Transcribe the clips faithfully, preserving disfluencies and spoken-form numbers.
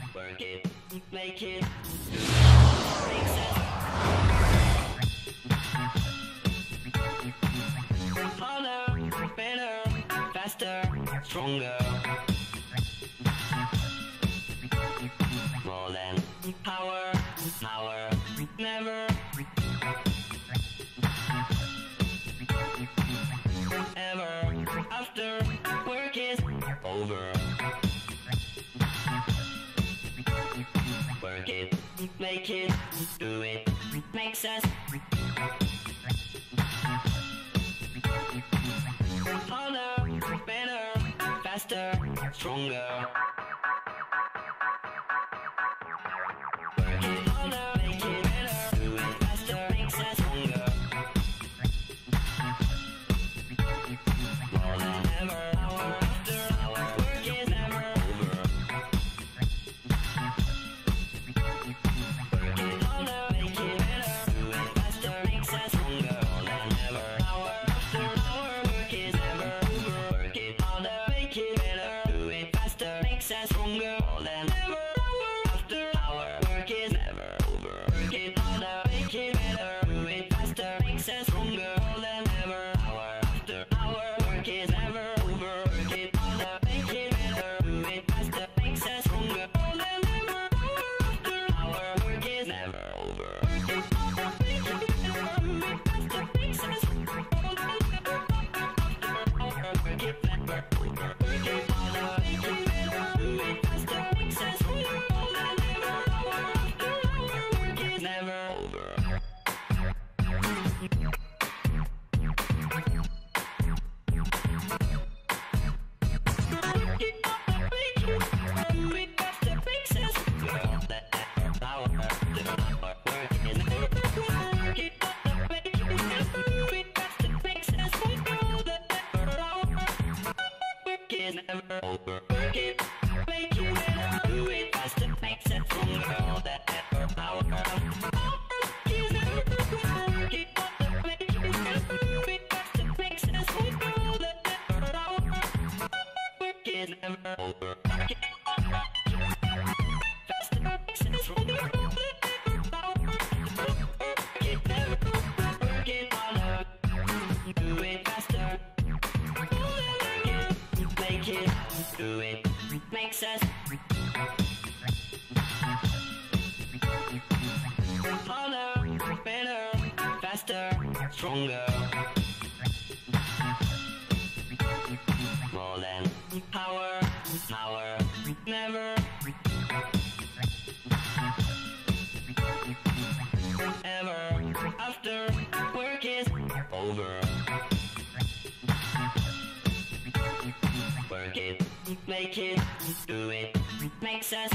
Work it, make it, makes it harder, better, faster, stronger. More than power, power, never. Ever after work is over. Work it, make it, do it, makes us harder, better, faster, stronger. Work it harder, make it better, do it faster, makes us stronger. More than ever, hour after hour, work is never over. Work it harder, make it better, do it faster, makes us stronger. More than ever, hour after hour, work is never over. Work it harder, make it better, do it faster, makes us stronger. More than ever, hour after hour, work is never over. Work it harder, make it better, do it faster, makes us stronger. More than ever, hour after hour, work is never over. Work it harder, make it better, do it faster, makes us stronger. More than ever, hour after hour, work is never over. Work it harder, make it better, do it faster, makes us stronger. More than ever, hour after hour, work it never over. Work it harder, make it better, do it faster, makes us stronger. More than ever, hour after hour, work is never over. Never over. Work it, make it better, do it faster, makes it stronger. All that effort, power, work is never over. Work it, make it better, do it faster, makes it stronger. All that effort, power, work is never over. Work it faster, makes it stronger. All that effort, power, work it never over. Work it harder, do it faster. Make it, do it, makes us harder, better, faster, stronger. More than power, power, never. Ever after work is over. Work it, make it, do it, makes us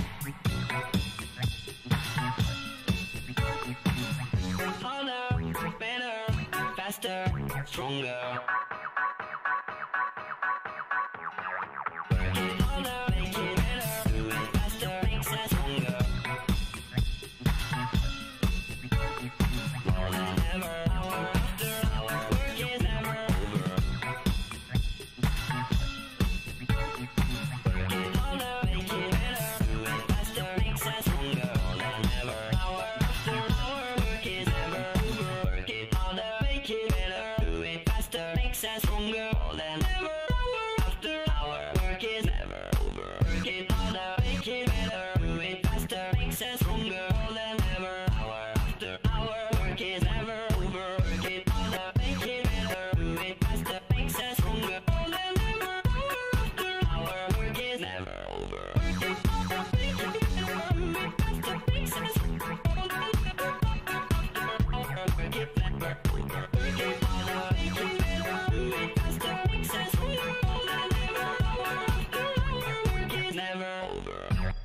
harder, better, faster, stronger. Work it harder, make it better, do it faster, makes us stronger. More than ever, hour after hour, work is never over. Work it harder, make it better, do it faster, makes us stronger. More than ever, hour after hour, work is never over. Work it harder, make it better, do it faster, makes us stronger. More than ever, hour after hour, work is never over. Work it harder, make it better, do it faster, makes us stronger. More than ever, hour after hour, work is never over. Work it harder, make it better, do it faster, makes us stronger. More than ever, hour after hour, work is never over. Work it harder, make it better, do it faster, makes us stronger. More than ever, hour after hour, work it never over. Work it harder, make it better, do it faster, makes us stronger. More than ever, hour after hour, work is never over.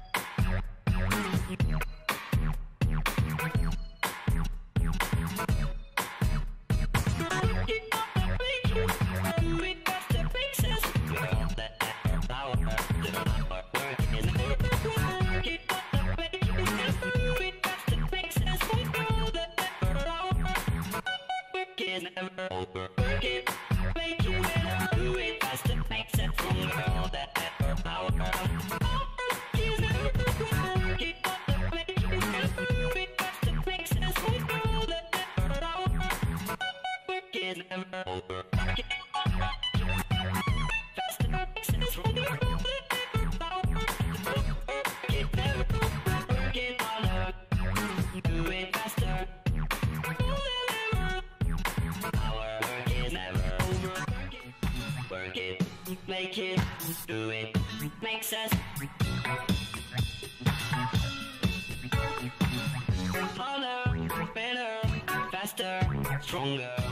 Never over. Work it, make it better, do it faster, makes it stronger. All that effort, power, work is never over. make it, do it, makes us harder, better, faster, stronger.